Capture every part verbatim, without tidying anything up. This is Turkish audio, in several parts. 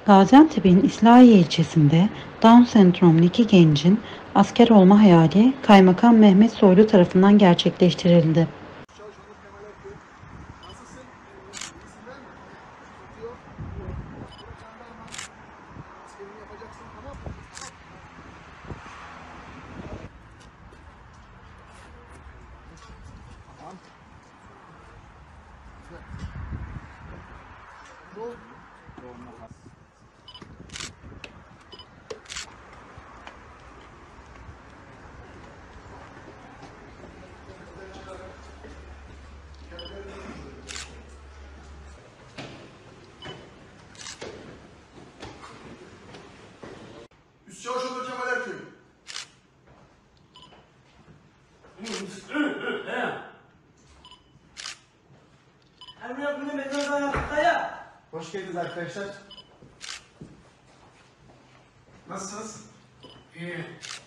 Gaziantep'in İslahiye ilçesinde Down sendromlu iki gencin asker olma hayali Kaymakam Mehmet Soylu tarafından gerçekleştirildi. Çavuş Onur Kemal Erköy. Nasılsın? İyisin değil mi? Tutuyor. Burada jandarma. Askerini yapacaksın, tamam mı? Tamam. Güzel. Ne oldu? Üst Çavuş Onur Kemal Erköy. Hoş geldiniz arkadaşlar. Nasılsınız? İyi.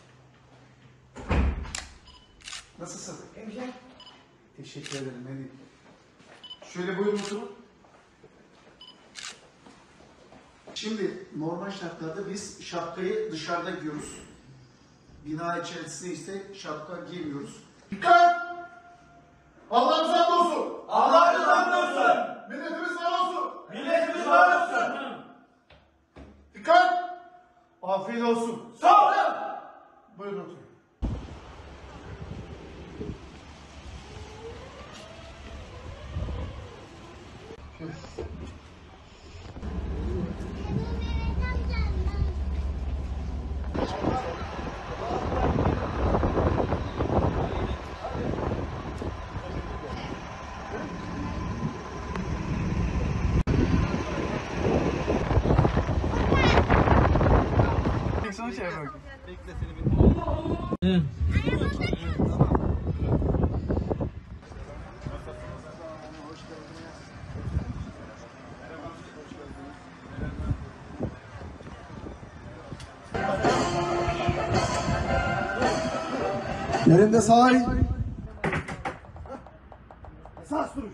Nasılsın? Güzel. Teşekkür ederim. Ne diyeyim? Şöyle buyurun oturun. Şimdi normal şartlarda biz şapkayı dışarıda giyiyoruz. Bina içerisinde ise şapka giymiyoruz. Dikkat! Allah'ımıza hamdolsun. Allah'ımıza hamdolsun. Milletimiz sağ olsun. Milletimiz var olsun. Dikkat! Afiyet olsun. Sağ olun. Buyurun oturun. Yerinde sağ el. Esas duruş.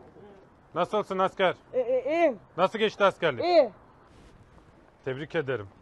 Nasılsın asker? İyi, iyiyim, Nasıl geçti askerlik? iyi. Tebrik ederim.